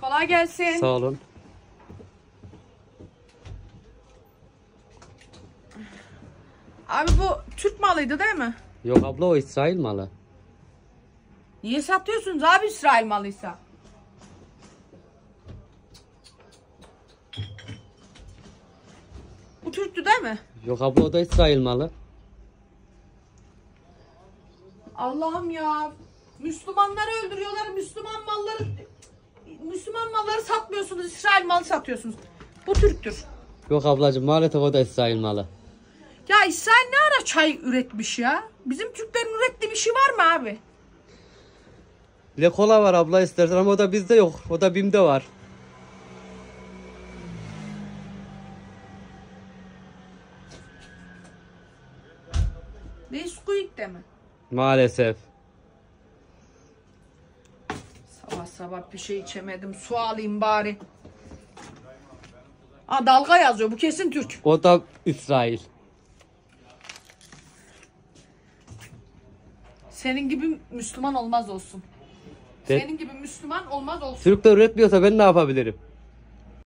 Kolay gelsin. Sağ olun. Abi bu Türk malıydı değil mi? Yok abla, o İsrail malı. Niye satıyorsunuz abi İsrail malıysa? Bu Türktü değil mi? Yok abla, o da İsrail malı. Allah'ım ya. Müslümanları öldürüyorlar. Müslüman malları satmıyorsunuz. İsrail malı satıyorsunuz. Bu Türktür. Yok ablacığım, maalesef o da İsrail malı. Ya İsrail ne ara çay üretmiş ya? Bizim Türklerin ürettiği bir şey var mı abi? Le kola var abla istersen, ama o da bizde yok. O da BİM'de var. Nesquik'te mi? Maalesef. Sabah sabah bir şey içemedim. Su alayım bari. Aa, dalga yazıyor. Bu kesin Türk. O da İsrail. Senin gibi Müslüman olmaz olsun. De- Senin gibi Müslüman olmaz olsun. Türk de üretmiyorsa ben ne yapabilirim?